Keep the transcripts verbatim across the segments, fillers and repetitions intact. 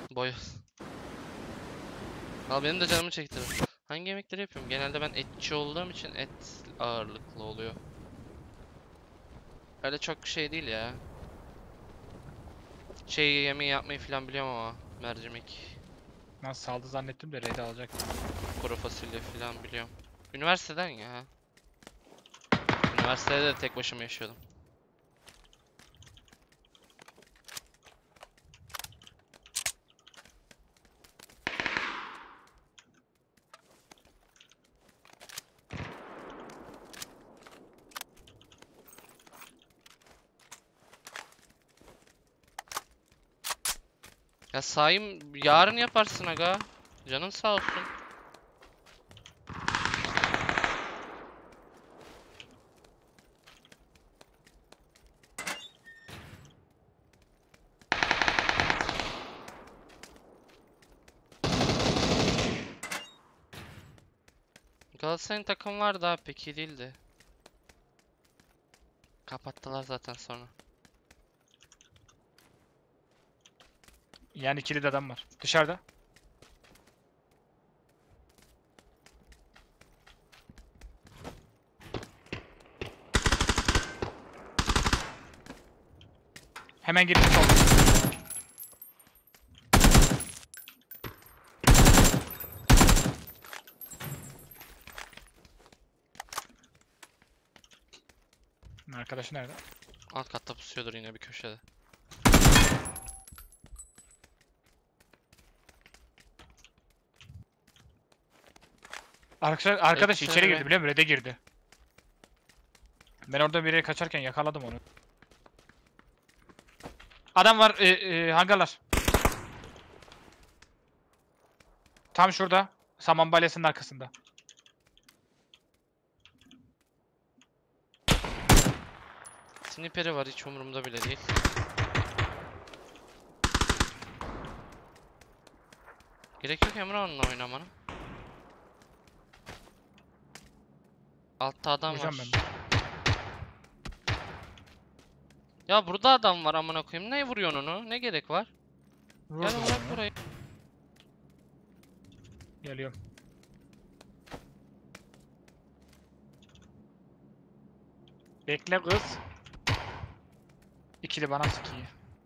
Boy. Al benim de canımı çekti. Hangi yemekleri yapıyorum? Genelde ben etçi olduğum için et ağırlıklı oluyor. Öyle çok şey değil ya. Şey yemeği yapmayı falan biliyorum ama mercimek, Ben saldı zannettim de raid alacak. kuru fasulye falan biliyorum. Üniversiteden ya. Üniversitede de tek başıma yaşıyordum. Ya sayım yarın yaparsın aga. Canın sağ olsun. Galatasaray'ın takım vardı abi, pek iyi değildi. Kapattılar zaten sonra. Yani ikili de adam var. Dışarıda. Hemen girdi sol. Arkadaşı nerede? Alt katta pusuyordur yine bir köşede. Arkadaş, arkadaş Evet, içeri şöyle. girdi biliyor musun? Red'e girdi. Ben orada biri kaçarken yakaladım onu. Adam var, e, e, hangarlar. Tam şurada. Saman balyasının arkasında. Sniper'i var, hiç umurumda bile değil. Gerek yok Emre onunla oynamana. Altta adam Vuracağım var. ben. Ya burada adam var amına koyayım. Ne vuruyorsun onu? Ne gerek var? Vurdum Gel bırak onu. burayı. Geliyorum. Bekle kız. İkili bana sıkıyor.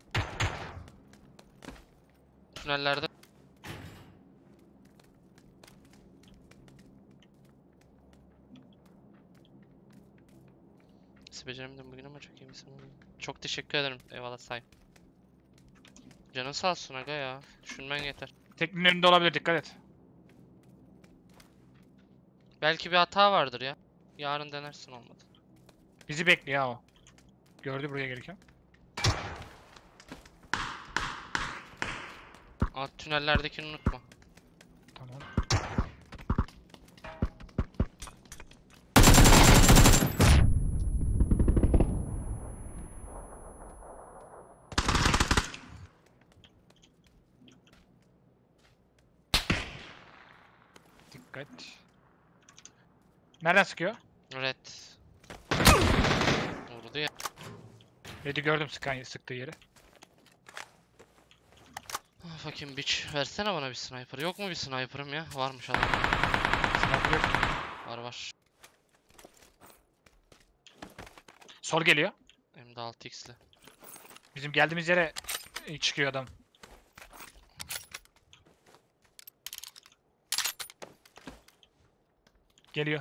Tünellerde. Nasıl beceremedim bugün ama çok iyi misin? Çok teşekkür ederim. Eyvallah say. Canın sağ olsun aga ya. Düşünmen yeter. Teknenin önünde olabilir, dikkat et. Belki bir hata vardır ya. Yarın denersin, olmadı. Bizi bekliyor ha o. Gördü buraya gelirken. Alt tünellerdekini unutma. Tamam. Dikkat. Nereden sıkıyor? Red. Vurdu ya. Red'i gördüm sıkan sıktığı yeri. Ah, fucking bitch. Versene bana bir sniper. Yok mu bir sniper'ım ya? Varmış adam. Sniper yok. Var var. Sol geliyor. Hem de altı x'li. Bizim geldiğimiz yere e, çıkıyor adam. Geliyor.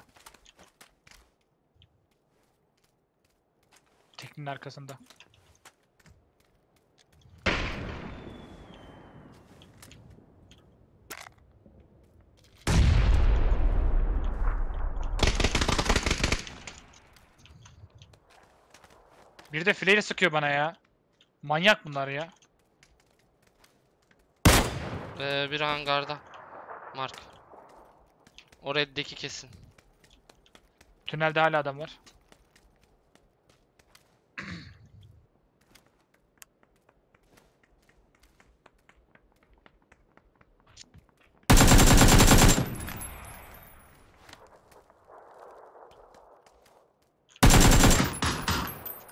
Teknenin arkasında. Bir de fileyle sıkıyor bana ya. Manyak bunlar ya. Ee, bir hangarda. Mark. O reddeki kesin. Tünelde hala adam var.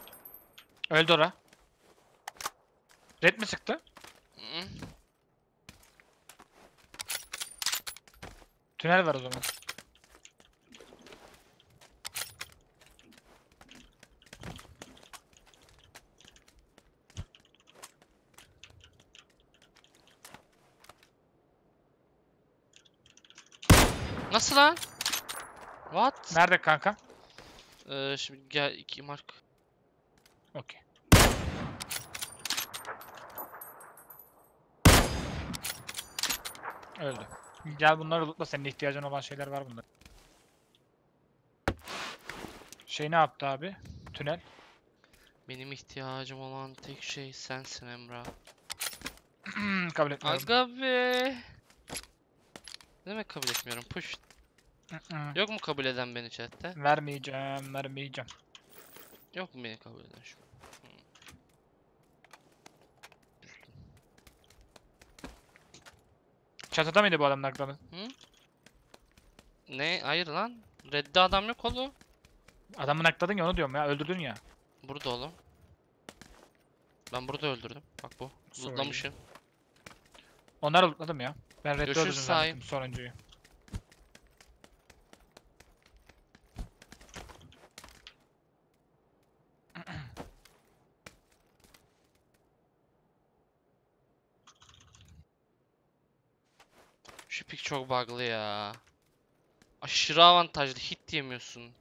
Öldü ora. Red mi sıktı? Hı -hı. Tünel var o zaman. Nasıl lan? What? Nerede kanka? Ee, şimdi gel iki mark. Okey. Öldü. Gel bunları lootla, senin ihtiyacın olan şeyler var bunda. Şey ne yaptı abi? Tünel. Benim ihtiyacım olan tek şey sensin Emrah. Kabul etmiyorum. Aga be. Ne demek kabul etmiyorum? Push. Mm-mm. Yok mu kabul eden beni chatte? Vermeyeceğim, vermeyeceğim. Yok mu beni kabul eden şu? Çatıda mıydı bu adamın aklını? Ne? Hayır lan. Red'de adam yok oğlum. Adamın akladın ya, onu diyorum ya, öldürdün ya. Burada oğlum. Ben burada öldürdüm. Bak bu. Sorry. Lootlamışım. Onları lootladım ya. Ben redde Görüşürüz öldürdüm sahip. zannettim sonuncuyu. Şu pik çok bug'lı ya. Aşırı avantajlı. Hit diyemiyorsun.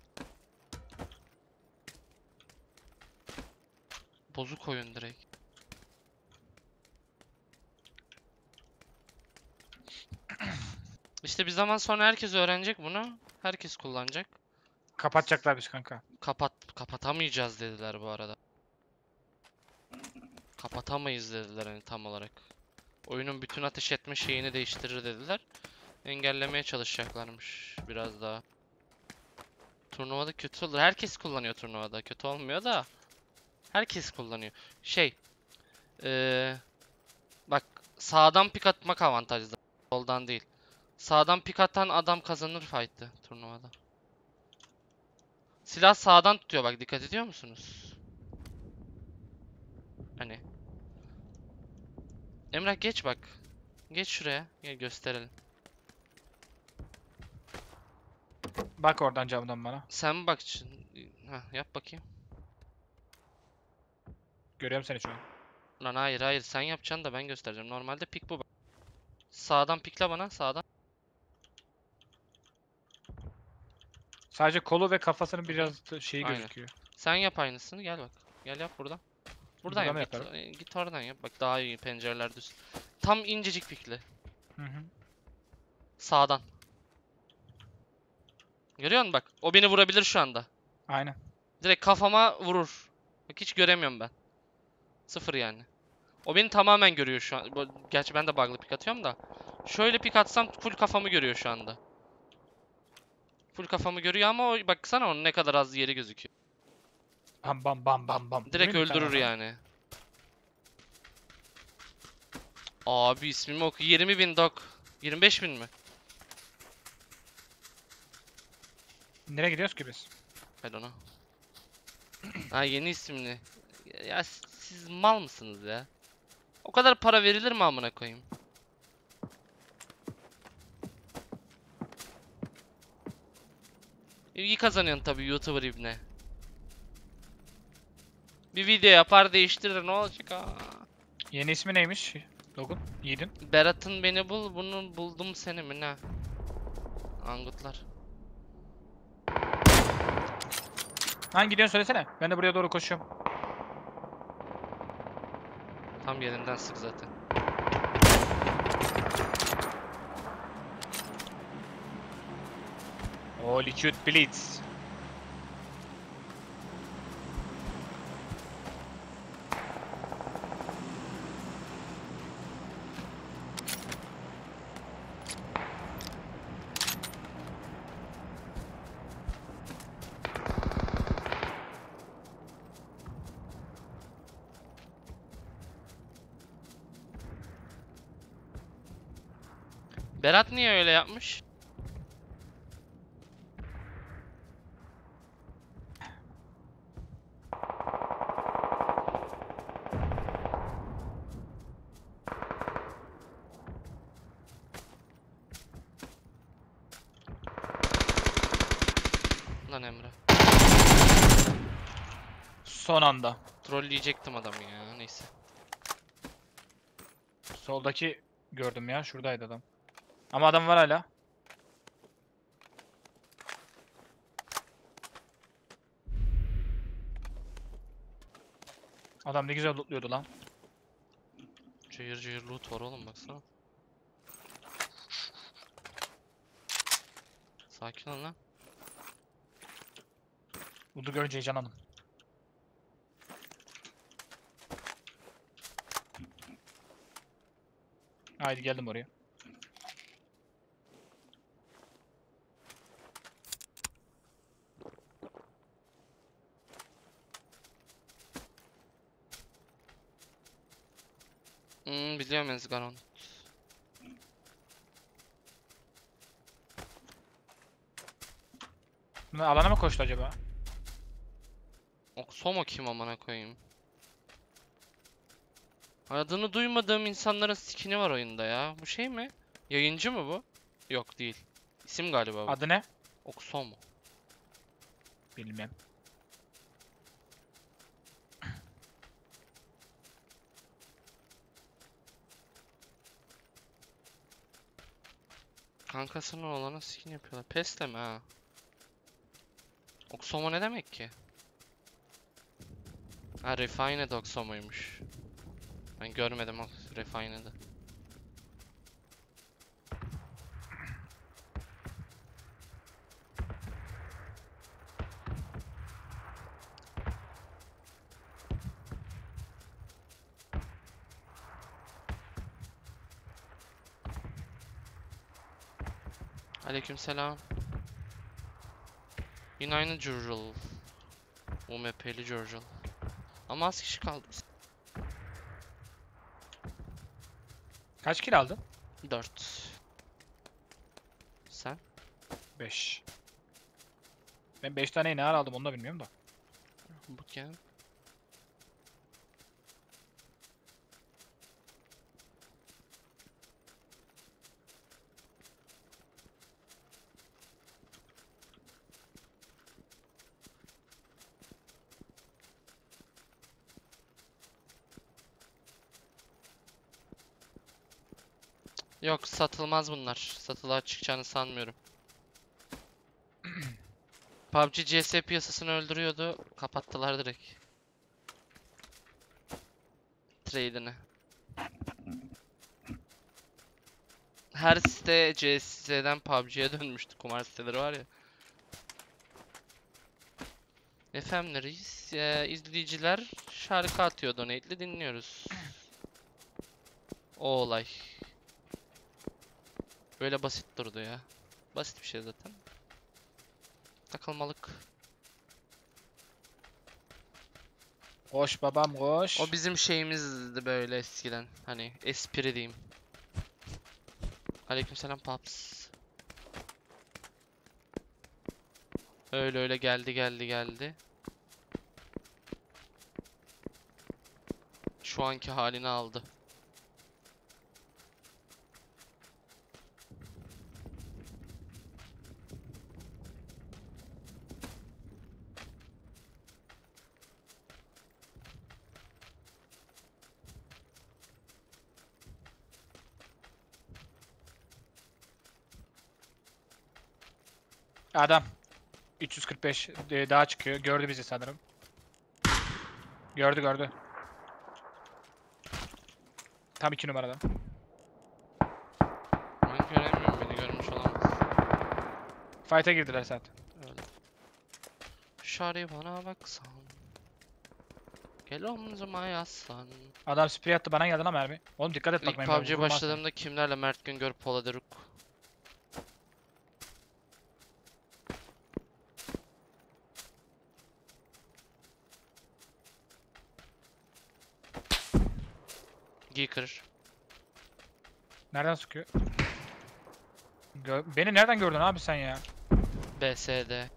Bozuk oyun direkt. İşte bir zaman sonra herkes öğrenecek bunu. Herkes kullanacak. Kapatacaklarmış kanka. Kapat kapatamayacağız dediler bu arada. Kapatamayız dediler hani tam olarak. Oyunun bütün ateş etme şeyini değiştirir dediler. Engellemeye çalışacaklarmış biraz daha. Turnuvada kötü olur. Herkes kullanıyor turnuvada. Kötü olmuyor da. Herkes kullanıyor. Şey. Ee, bak sağdan pik atmak avantajlı. Soldan değil. Sağdan pik atan adam kazanır fight'ı turnuvada. Silah sağdan tutuyor bak, dikkat ediyor musunuz? Hani. Emrah geç bak. Geç şuraya. Gel gösterelim. Bak oradan camdan bana. Sen bak. Heh, yap bakayım. Görüyorum seni şu an. Lan hayır hayır, sen yapacaksın da ben göstereceğim. Normalde pik bu bak. Sağdan pikle bana, sağdan. Sadece kolu ve kafasının biraz da şeyi Aynen. gözüküyor. Sen yap aynısını, gel bak. Gel yap buradan. Buradan Burada mı yap. Git, yaparım? e, git oradan yap. Bak daha iyi, pencereler düz. Tam incecik pikle. Hı hı. Sağdan. Görüyor musun bak? O beni vurabilir şu anda. Aynen. Direkt kafama vurur. Bak hiç göremiyorum ben. Sıfır yani. O beni tamamen görüyor şu an. Bu- Gerçi ben de bug'lı pik atıyorum da. Şöyle pik atsam full kafamı görüyor şu anda. Full kafamı görüyor ama o, baksana onun ne kadar az yeri gözüküyor. Bam bam bam bam bam. Direkt Değil mi bir tane öldürür adam? yani. Abi ismimi oku. yirmi bin dok. yirmi beş bin mi? Nereye gidiyoruz ki biz? Hadi ona. Ha yeni isimli. Ya siz mal mısınız ya? O kadar para verilir mi amına koyayım? İyi kazanıyorsun tabii YouTuber ibne. Bir video yapar değiştirir, ne olacak ha? Yeni ismi neymiş? Logun. Yiğidin. Berat'ın beni bul, bunu buldum seni mi ne? Angutlar. Hangi gidiyorsun söylesene. Ben de buraya doğru koşuyorum. Tam yerinden sık zaten. Holy cute blitz. Berat niye öyle yapmış? Lütfen Emre. Son anda. Trolleyecektim adamı ya. Neyse. Soldaki gördüm ya. Şuradaydı adam. Ama adam var hala. Adam ne güzel lootluyordu lan. Cayır cayır loot var oğlum baksana. Sakin ol lan. Bunu görünce heyecanlandım. Haydi geldim oraya. Hmm, biliyorum Ezgaron. Bunlar alana mı koştu acaba? Oksomo kim amına koyayım? Adını duymadığım insanların skini var oyunda ya. Bu şey mi? Yayıncı mı bu? Yok değil. İsim galiba bu. Adı ne? Oksomo. Bilmem. Kankasının oğlana skin yapıyorlar. Pestle mi ha? Oksomo ne demek ki? Ha, Refined Oksomo'ymuş. Ben görmedim o Refined'ı. Aleykümselam. Yine aynı Jurjul. U M P'li Jurjul. Ama az kişi kaldı. Kaç kill aldın? dört. Sen? beş. Ben beş taneyi ne ara aldım onu da bilmiyorum da. Bootcamp. Yok satılmaz bunlar. Satılığa çıkacağını sanmıyorum. P U B G C S piyasasını öldürüyordu. Kapattılar direkt. Trade'ini. Her site C S'den P U B G'ye dönmüştü. Kumar siteleri var ya. Efendim reis, e, izleyiciler şarkı atıyor, donate'li dinliyoruz. O olay. Böyle basit durdu ya. Basit bir şey zaten. Takılmalık. Koş babam koş. O bizim şeyimizdi böyle eskiden. Hani espri diyeyim. Aleykümselam paps. Öyle öyle geldi geldi geldi. Şu anki halini aldı. Adam. üç yüz kırk beş e, daha çıkıyor. Gördü bizi sanırım. Gördü gördü. Tam iki numarada. Ben göremiyorum, beni görmüş olamaz. Fight'a girdiler zaten. Öyle. Şarı bana baksan. Gel omzuma yaslan. Adam sprey attı bana geldi lan mermi. Oğlum dikkat et bak İlk mermi P U B G'ye vurulmaz başladığımda kimlerle? Mert Güngör, Pola Deruk. Geeker. sen. Nereden sıkıyor? Gö Beni nereden gördün abi sen ya? B S D.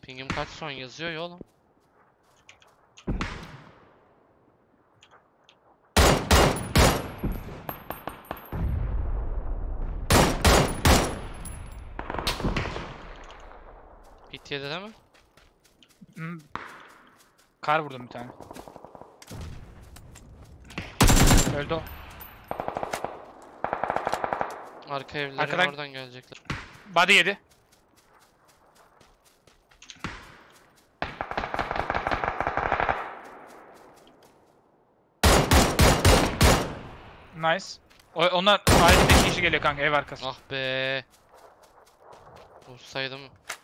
Pingim kaç son yazıyor ya oğlum. Hit yedi değil mi? Hmm. Kar vurdum bir tane. Öldü o. Arka evlerin Arkadan- oradan gelecekler. Body yedi. Nice. O, onlar ailede kişi geliyor kanka ev arkası. Ah be. Vursaydım.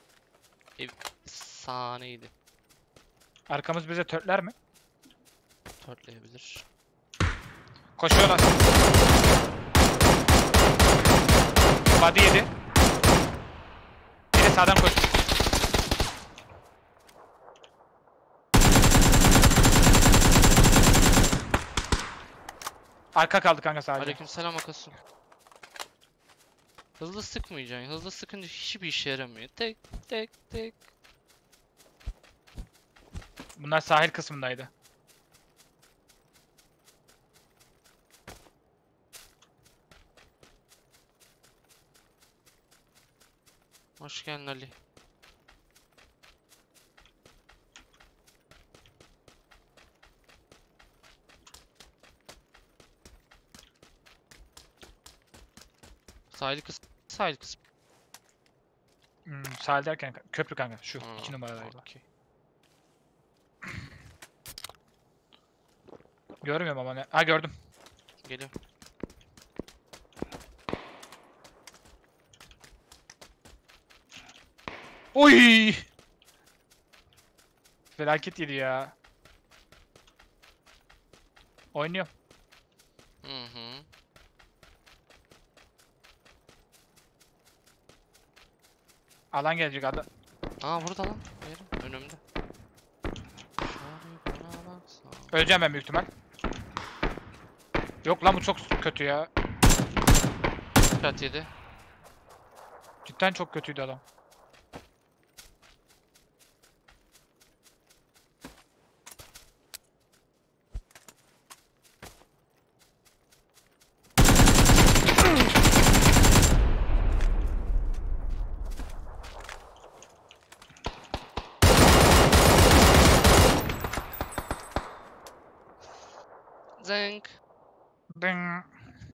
Efsaneydi. Arkamız bize törtler mi? Törtleyebilir. Koşuyorlar. Body yedi. Biri sağdan koş. Arka kaldı kanka sadece. Aleykümselam Akasu. Hızlı sıkmayacaksın. Hızlı sıkınca hiçbir işe yaramıyor. Tek tek tek. Bunlar sahil kısmındaydı. Hoş geldin Ali. Sahil kısmı. Sahil kısmı. Hmm, sahil derken köprü kanka. Şu Ha, iki numaradaydı. okey. Görmüyorum ama ne? Ha gördüm. Geliyorum. Oy! Felaket yedi ya. Oynuyor. Hı hı. Alan gelecek adam. Aa burada lan. Yerim önümde. Şöyle bana baksana. Öleceğim ben büyük ihtimal. Yok lan bu çok kötü ya. Kat yedi. Cidden çok kötüydü adam. Zenk. Ding.